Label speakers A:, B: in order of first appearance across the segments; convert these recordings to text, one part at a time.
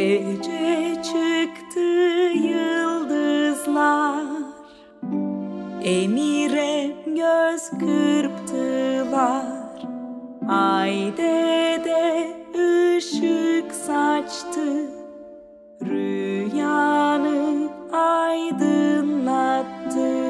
A: Gece çıktı yıldızlar, Emir'e göz kırptılar. Ay dede ışık saçtı, rüyanı aydınlattı.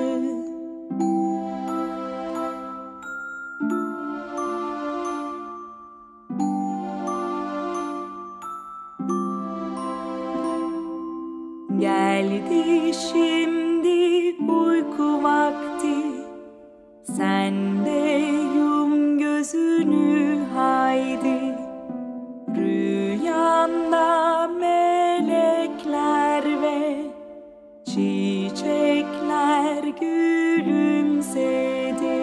A: Geldi şimdi uyku vakti, sen de yum gözünü haydi. Rüyanda melekler ve çiçekler gülümsedi.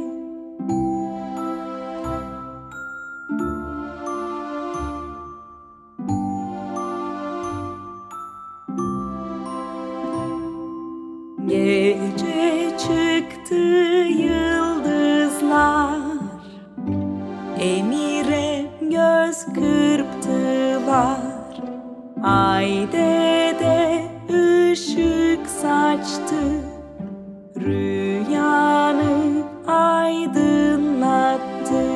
A: Gece çıktı yıldızlar, Emir'e göz kırptılar. Ay dede ışık saçtı, rüyanı aydınlattı.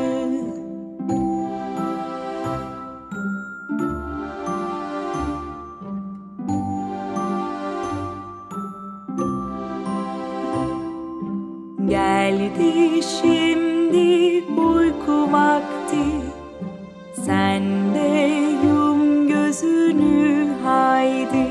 A: Geldi şimdi uyku vakti, sen de yum gözünü haydi.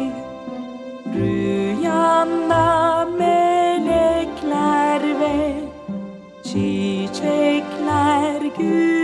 A: Rüyanda melekler ve çiçekler gül